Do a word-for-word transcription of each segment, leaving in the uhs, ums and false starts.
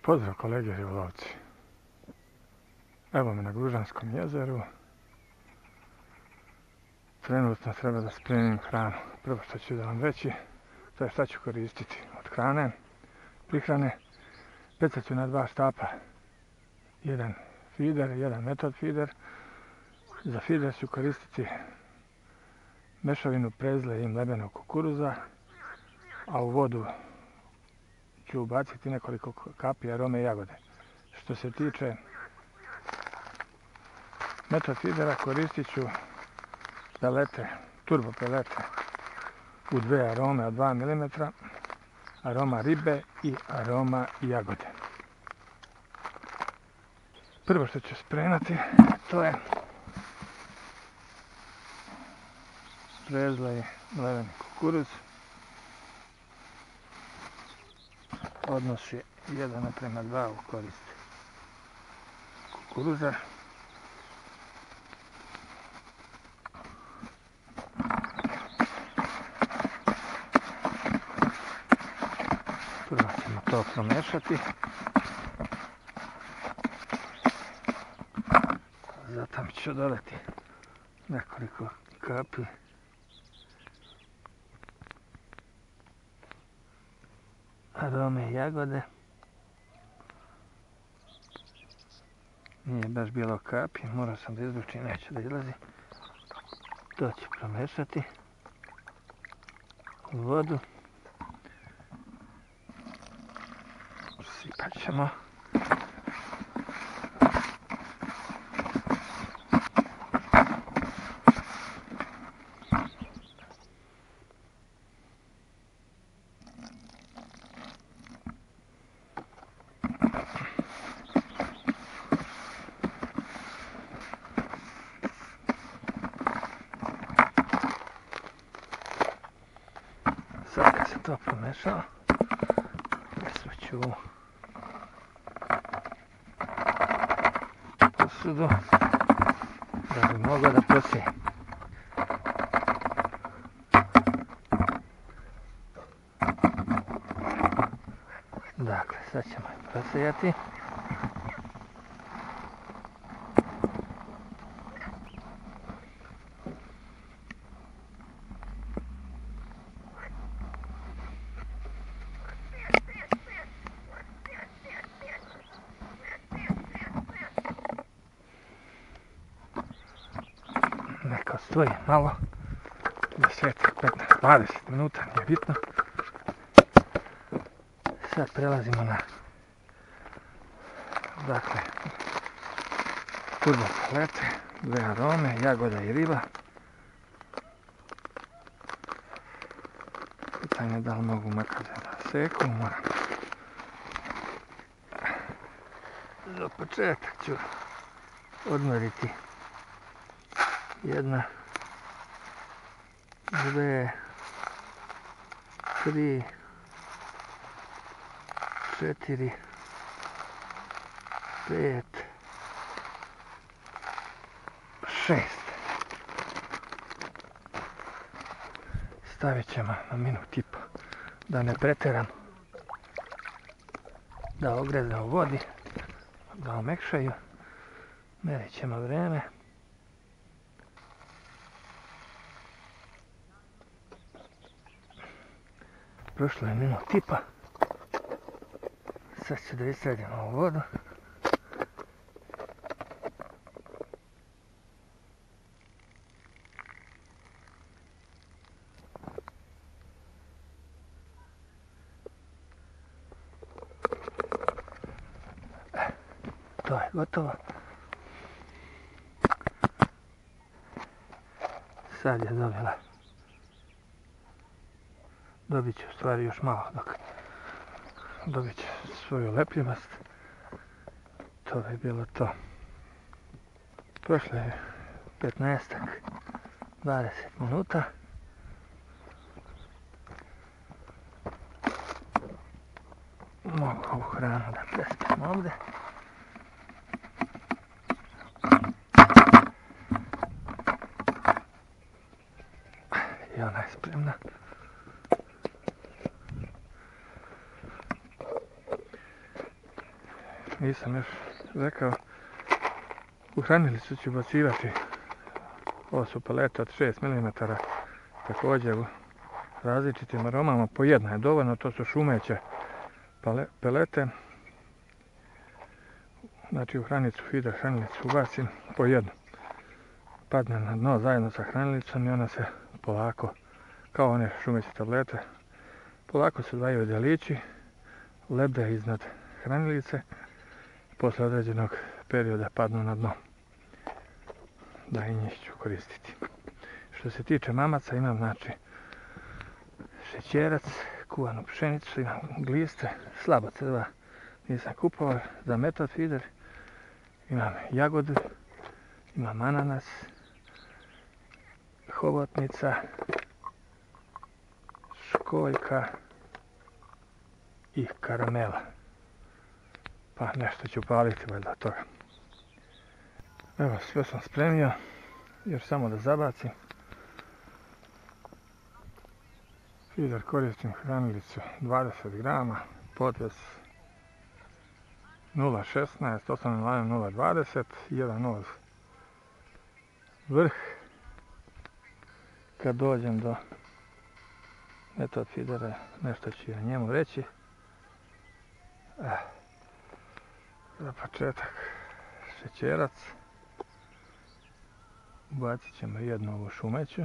Pozdrav kolege ribolovci. Evo me na Gružanskom jezeru. Trenutno treba da spremim hranu. Prvo što ću da vam reći, to je šta ću koristiti od hrane, prihrane. Pecat ću na dva štapa. Jedan feeder, jedan metod feeder. Za feeder ću koristiti mešavinu prezle i mlebenog kukuruza, a u vodu ću ubaciti nekoliko kapi arome jagode. Što se tiče metod feedera, koristit ću pelete, turbo pelete u dve arome od dva milimetra, aroma ribe i aroma jagode. Prvo što ću spremati, to je prezla i mleveni kukuruz. Odnos je jedan naprema dva u korist kukuruza. Prvo ćemo to promešati. Zatim ću dodati nekoliko kapi arome jagode. Nije baš bilo kapi, morao sam da izlučim, neće da izlazi. To ću promešati u vodu. Sipat ćemo. Sad kad se to promešao, presvaću u posudu da bi mogao da posijem. Dakle, sad ćemo je posijati. Neka stoji malo, deset, petnaest, dvadeset minuta, nije bitno. Sad prelazimo na, dakle, turbo pelete, dve arome, jagoda i riba. Pitanje da li mogu makaze da seku, moram. Za početak ću odmoriti jedna, dve, tri, četiri, pet, šest. Stavit ćemo na minut i po, da ne pretjeram, da ogrezne u vodi, da omekšaju. Merit ćemo vreme. Prošlo je minut i po. Sad ću da isredim ovu vodu. To je gotovo. Sad je dobila. Dobit će u stvari još malo dok dobit će svoju lepljivost. To bi bilo to. Prošlo je petnaest, dvadeset minuta. Mogu ovu hranu da prespim ovdje. I ona je spremna. nisam još rekao, u hranilicu ću ubacivati, ovo su palete od šest milimetara, također u različitim aromama, po jedna je dovoljno, to su šumeće pelete. Znači u hranicu, feeder hranilicu ubacim po jednu. Padne na dno zajedno sa hraniliicom i ona se polako, kao one šumeće tablete, polako se dvaju djelići, lebde iznad hranilice, posle određenog perioda padnu na dno. Da, i njih ću koristiti. Što se tiče mamaca, imam znači šećerac, kuvanu pšenicu, imam gliste, slabo crva nisam kupovao za method feeder, imam jagodu, imam ananas, hobotnica, školjka i karamela. Pa nešto ću paliti valjda od toga. Evo, sve sam spremio, još samo da zabacim. Feeder koristim hranilicu dvadeset grama, podves nula šesnaest, osnovni lanac nula dvadeset, jedan oz vrh. Kad dođem do method feedera, nešto ću o njemu reći. Eh, za početak šećerac. Ubacit ćemo jednu ovu šumeću.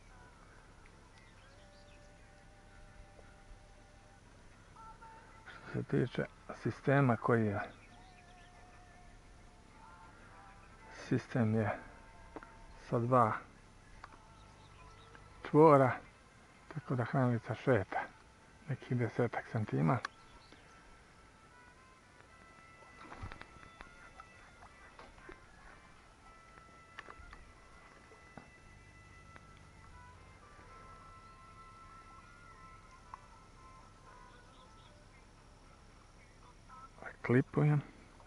Što se tiče sistema koji je, sistem je sa dva čvora, tako da hranilica šeta nekih desetak santima. Klipujem.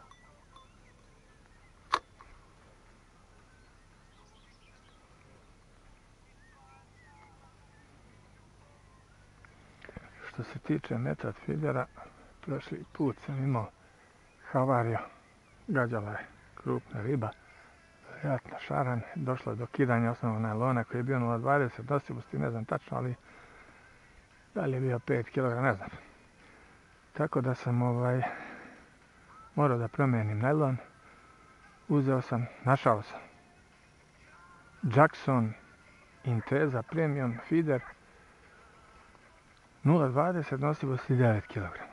Što se tiče method feedera, prošli put sam imao havariju, gađala je krupna riba, vjerojatno šaran, došlo je do kidanja osnovnog najlona koji je bio nula dvadeset nosivosti, ne znam tačno, ali da li je bio pet kilograma, ne znam. Tako da sam ovaj morao da promijenim najlon. Uzeo sam, našao sam Jackson Intesa Premium Feeder nula dvadeset nosivosti devet kilograma.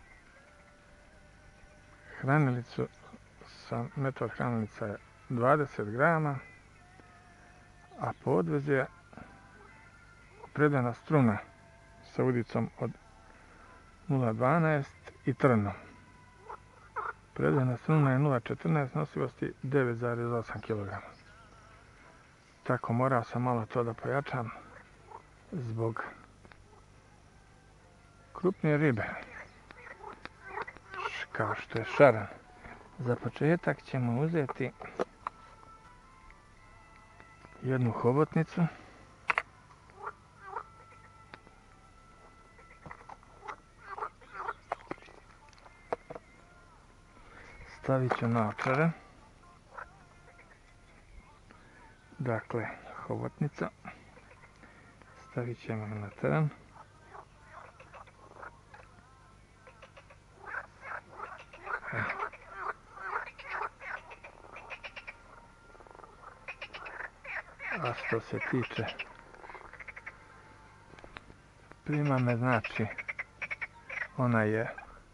Hranilicu sam, method hranilica je dvadeset grama, a podvez je predana struna sa udicom od nula dvanaest i trnom. Predana struna je nula četrnaest nosivosti devet zarez osam kilograma. Tako morao sam malo to da pojačam zbog krupnije ribe, kao što je šaran. Za početak ćemo uzeti jednu hobotnicu. Stavit ću naočare. Dakle, hobotnica. Stavit ćemo na teren. A što se tiče primame, znači ona je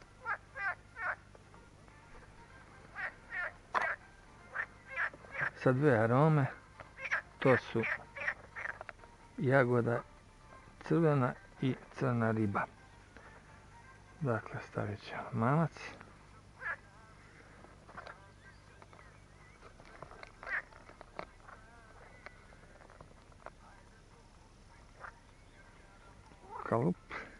sa dve arome, to su jagoda crvena i crna riba. Dakle, stavit ćemo mamac. Kalup.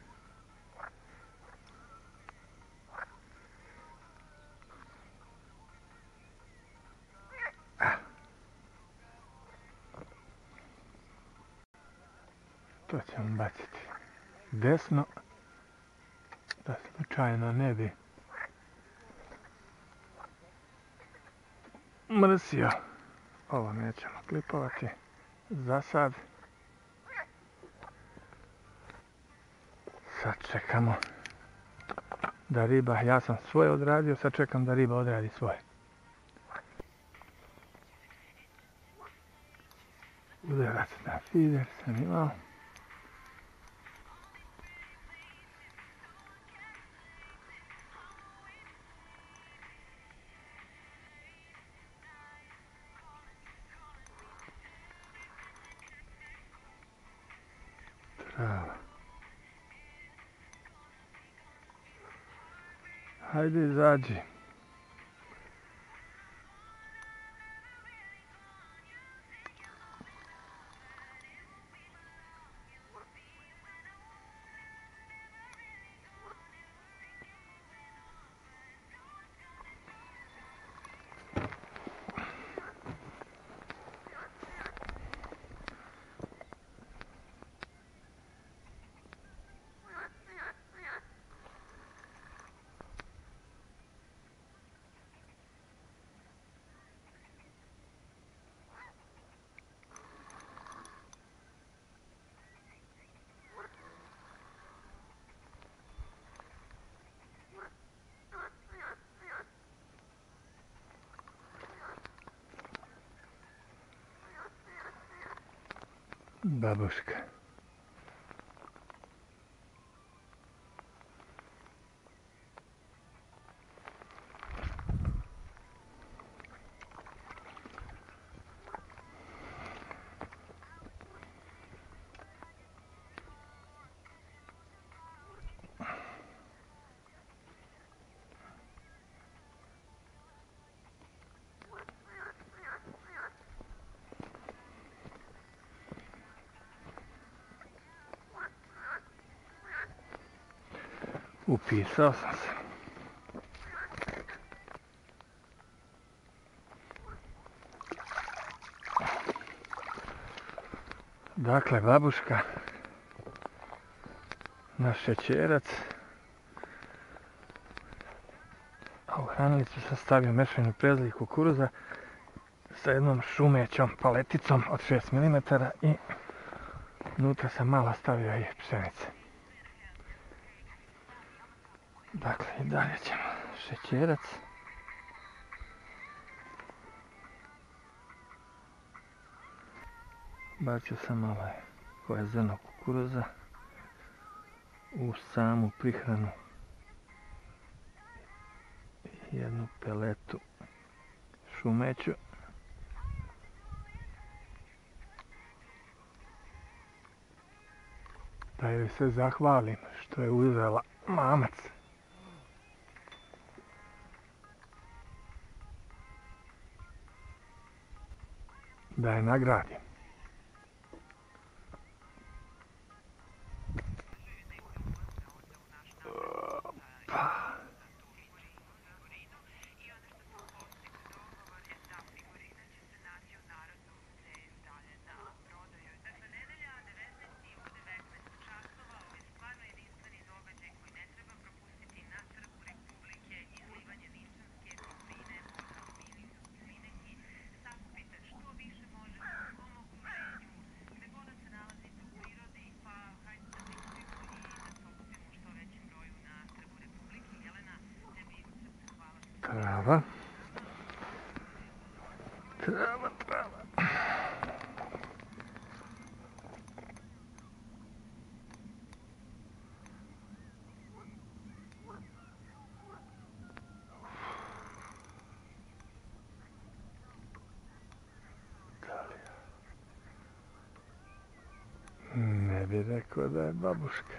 To ćemo baciti desno, da slučajno ne bi mrsio. Ovo nećemo klipovati za sad. Sad čekamo da riba, ja sam svoje odradio, sad čekam da riba odradi svoje. Udarac na feeder sam imao. Trava. Hajde, izađi. Babuška. Upisao sam se. Dakle, babuška, naš šećerac, a u hranilicu sam stavio mešavinu prezli i kukuruza sa jednom šumećom paleticom od šest milimetara i unutra sam malo stavio i pšenice. Dakle, i dalje ćemo šećerac. Bacio sam ovaj, koje zrno kukuruza u samu prihranu. Jednu peletu šumeću. Da joj se zahvalim što je uzela mamac. Da je nagradim. Trava. Trava, trava. Ne bi rekao da je babuška.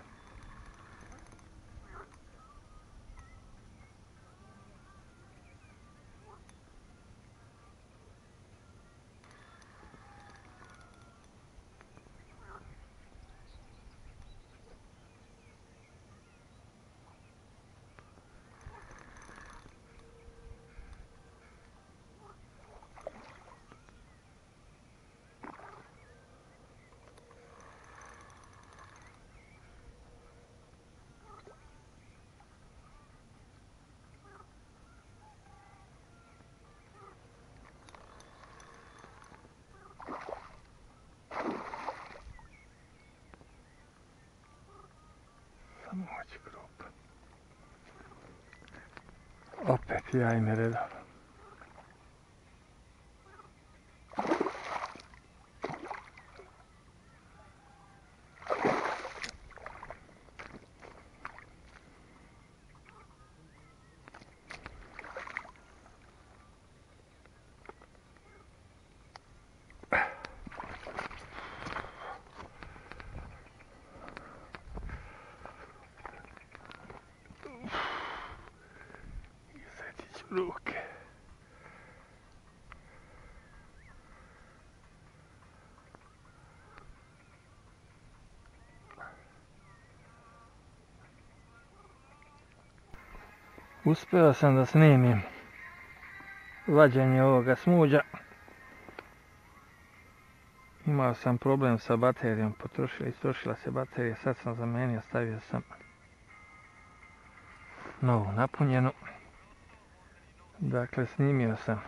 Opet ja im je redao. Izreći ću ruke. Uspeo sam da snimim vađenje ovoga smuđa. Imao sam problem sa baterijom, potrošila, istrošila se baterija, sad sam zamenio, stavio sam novu napunjenu. Dakle, snimio sam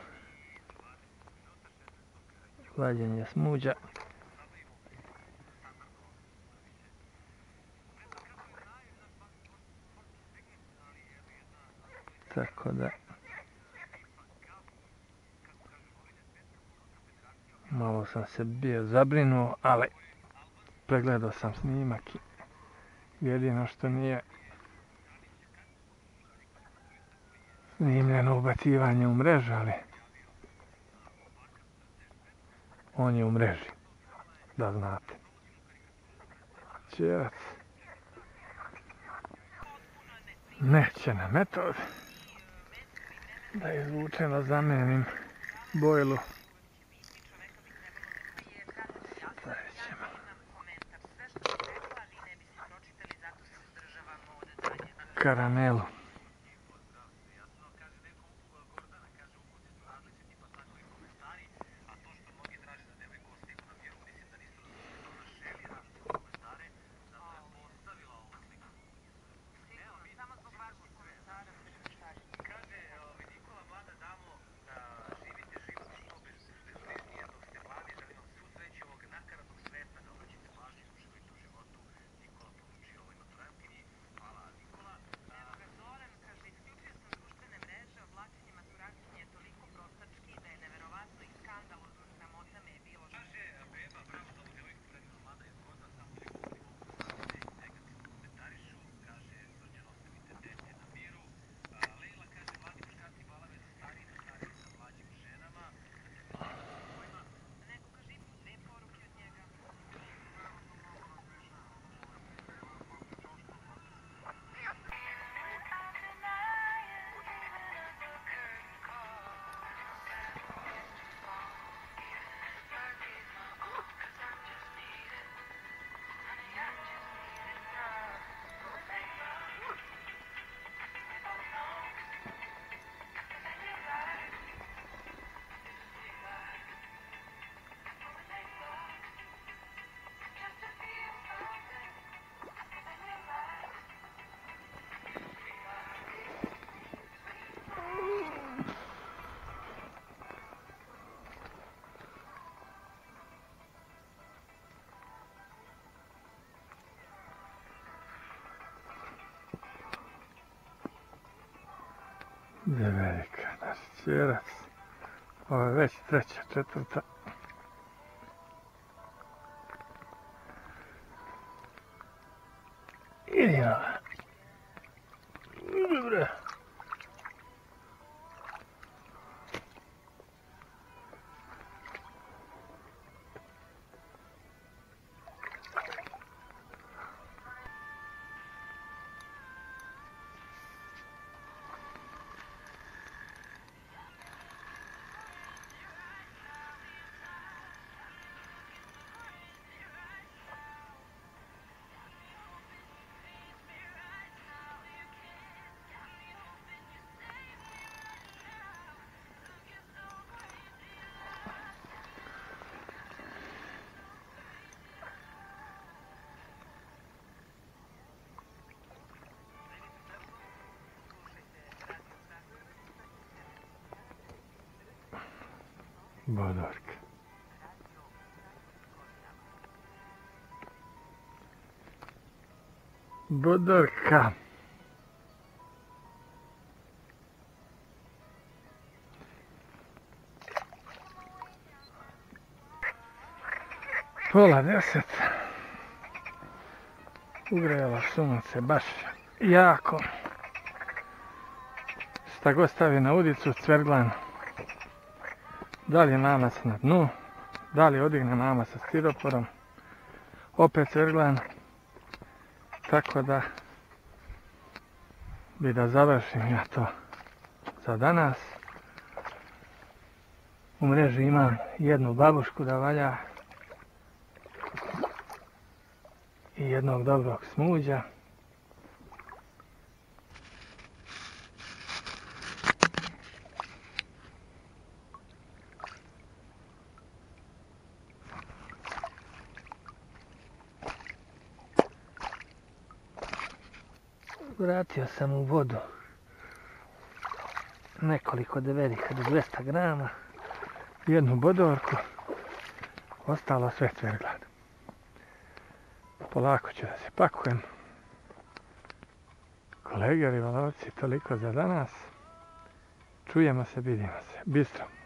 vađenje smuđa. Tako da malo sam se bio zabrinuo, ali pregledao sam snimak i jedino što nije snimljeno ubacivanje u mrežu, ali on je u mreži, da znate. Čerac neće na metod da izvučeno zamenim bojlu. Karamelu. Gdje velika naš čerac. Ovo je već treća, četvrta. Idi ova. Dobre. Bodorka. Bodorka. Pola deset. Ugrejalo sunce baš jako. Šta god stavi na udicu, cverglan. Da li je mamac na dnu, da li odigne mama sa stiroporom, opet cverglan. Tako da bi da završim ja to za danas. U mreži imam jednu babušku da valja i jednog dobrog smuđa. Vratio sam u vodu nekoliko devedika do dvesta grama, jednu bodorku, ostalo sve cverglad. Polako ću da se pakujem. Kolege ribolovci, toliko za danas. Čujemo se, vidimo se. Bistro.